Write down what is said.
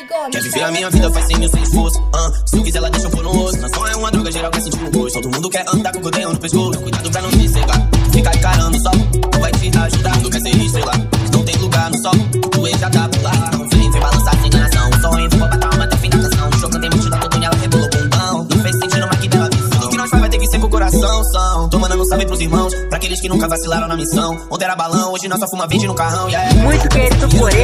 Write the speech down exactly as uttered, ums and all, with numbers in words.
Quer viver a minha vida, faz sem mil sem esforço. uh, Se eu quiser, ela deixa eu pôr no osso. Maçom é uma droga, geral quer sentir o gosto. Todo mundo quer andar com o codeio no pescoço. Cuidado pra não te cegar. Ficar encarando o sol, tu vai te ajudar. Tu quer ser estrela, não tem lugar no sol. Tu já tá por lá. Não vem, vem balançar sem enganação. O sonho, vou botar uma até o fim da canção. No show cantei multidão, todo nela rebolou com bundão. Não fez sentido, mas que dela visão. Tudo que nós faz vai ter que ser com o coração. São, tô mandando um salve pros irmãos, pra aqueles que nunca vacilaram na missão. Ontem era balão, hoje nossa fuma verde no carrão. Yeah. Muito querido por ele.